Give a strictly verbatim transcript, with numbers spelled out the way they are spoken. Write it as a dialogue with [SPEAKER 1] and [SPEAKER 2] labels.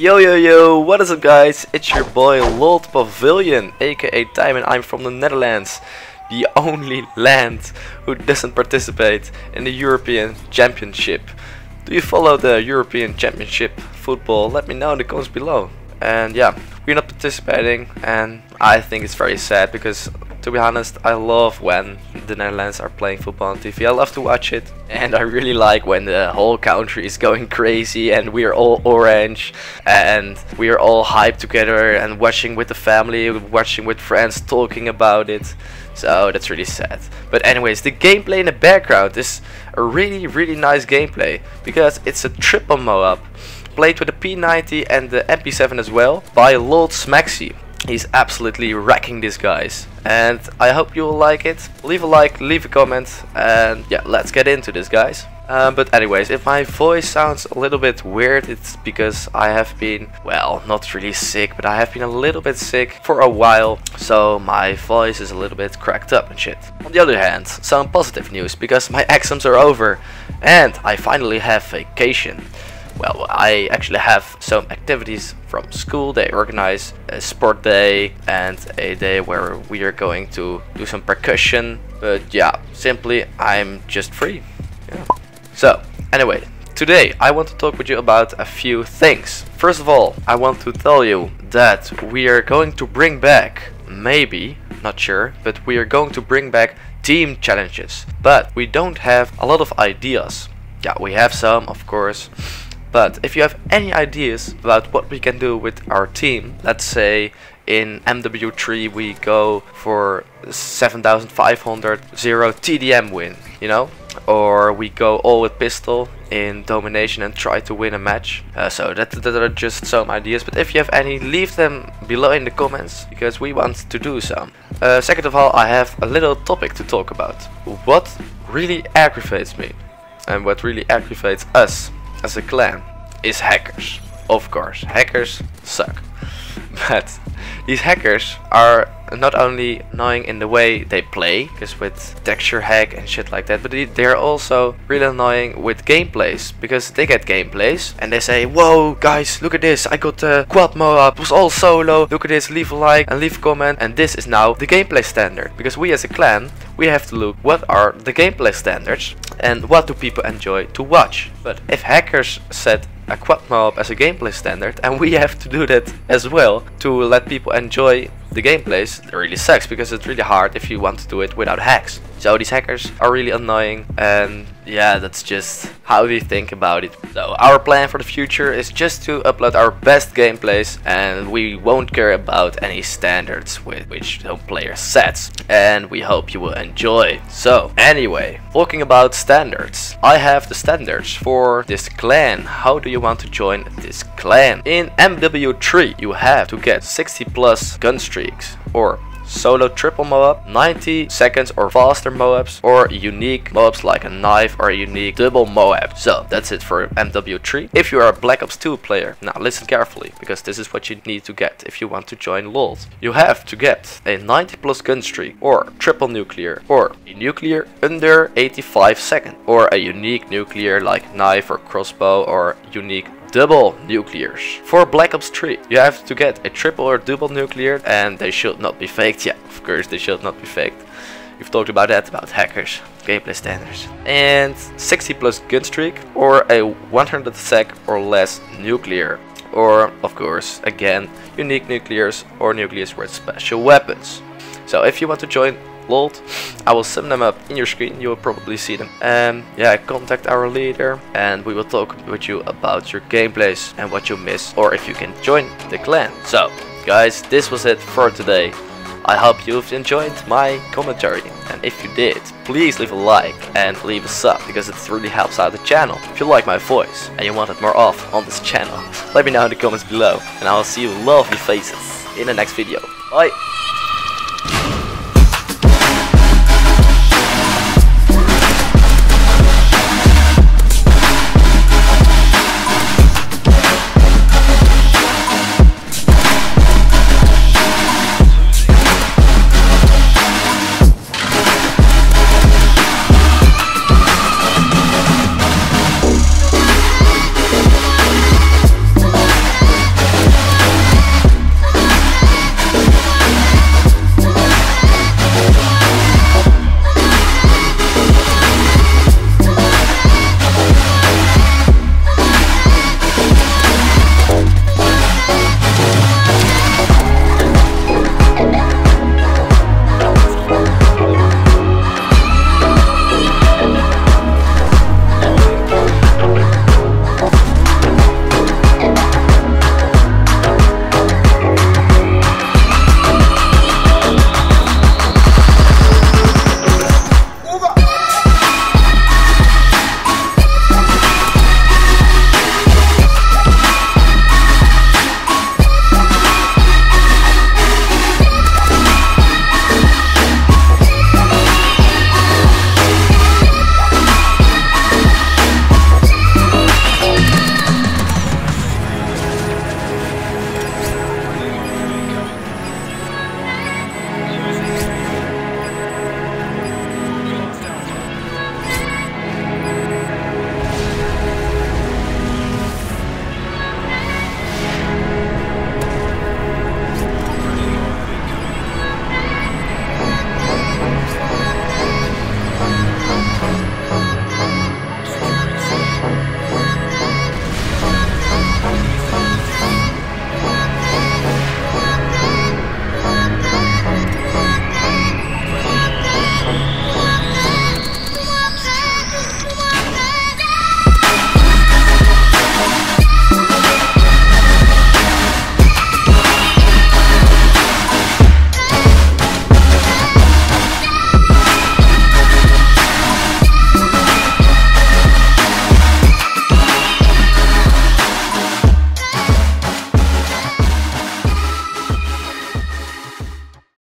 [SPEAKER 1] Yo yo yo, what is up guys? It's your boy Lord Pavilion, aka Time, and I'm from the Netherlands. The only land who doesn't participate in the European Championship. Do you follow the European Championship football? Let me know in the comments below. And yeah, we're not participating, and I think it's very sad because, to be honest, I love when the Netherlands are playing football on T V. I love to watch it, and I really like when the whole country is going crazy and we are all orange and we are all hyped together and watching with the family, watching with friends, talking about it. So that's really sad. But anyways, the gameplay in the background is a really really nice gameplay because it's a triple Moab played with the P ninety and the M P seven as well by Lord Smaxy. He's absolutely wrecking these guys, and I hope you will like it. Leave a like, leave a comment, and yeah, let's get into this, guys. Um, but anyways, if my voice sounds a little bit weird, it's because I have been, well, not really sick, but I have been a little bit sick for a while, so my voice is a little bit cracked up and shit. On the other hand, some positive news, because my exams are over and I finally have vacation. Well, I actually have some activities from school. They organize a sport day and a day where we are going to do some percussion. But yeah, simply I'm just free. Yeah. So anyway, today I want to talk with you about a few things. First of all, I want to tell you that we are going to bring back, maybe, not sure, but we are going to bring back team challenges. But we don't have a lot of ideas. Yeah, we have some, of course. But if you have any ideas about what we can do with our team, let's say in M W three we go for seven thousand five hundred zero T D M win, you know, or we go all with pistol in domination and try to win a match. Uh, so that, that are just some ideas, but if you have any, leave them below in the comments because we want to do some. Uh, second of all, I have a little topic to talk about. What really aggravates me and what really aggravates us as a clan is hackers. Of course, hackers suck. But these hackers are not only annoying in the way they play, because with texture hack and shit like that, but they're also really annoying with gameplays, because they get gameplays and they say, whoa guys, look at this, I got the quad Moab, it was all solo, look at this, leave a like and leave a comment, and this is now the gameplay standard. Because we as a clan, we have to look what are the gameplay standards and what do people enjoy to watch. But if hackers set a quad Moab as a gameplay standard and we have to do that as well to let people enjoy the gameplays, it really sucks because it's really hard if you want to do it without hacks. So these hackers are really annoying, and yeah, that's just how we think about it. So our plan for the future is just to upload our best gameplays, and we won't care about any standards with which the player sets, and we hope you will enjoy. So anyway, talking about standards, I have the standards for this clan. How do you want to join this clan? In M W three you have to get sixty plus gun streaks, or solo triple Moab, ninety seconds or faster Moabs, or unique Moabs like a knife, or a unique double Moab. So that's it for M W three. If you are a Black Ops two player, now listen carefully, because this is what you need to get if you want to join LOL. You have to get a ninety plus gun streak, or triple nuclear, or a nuclear under eighty-five seconds, or a unique nuclear like knife or crossbow, or unique double nuclears. For Black Ops three you have to get a triple or double nuclear, and they should not be faked. Yeah, of course they should not be faked. We've talked about that, about hackers, gameplay standards. And sixty plus gun streak, or a one hundred sec or less nuclear, or of course again unique nuclears or nuclears with special weapons. So if you want to join LOL, I will sum them up in your screen, you will probably see them. And yeah, contact our leader and we will talk with you about your gameplays and what you miss, or if you can join the clan. So guys, this was it for today. I hope you've enjoyed my commentary, and if you did, please leave a like and leave a sub, because it really helps out the channel. If you like my voice and you want it more often on this channel, let me know in the comments below, and I will see you lovely faces in the next video. Bye!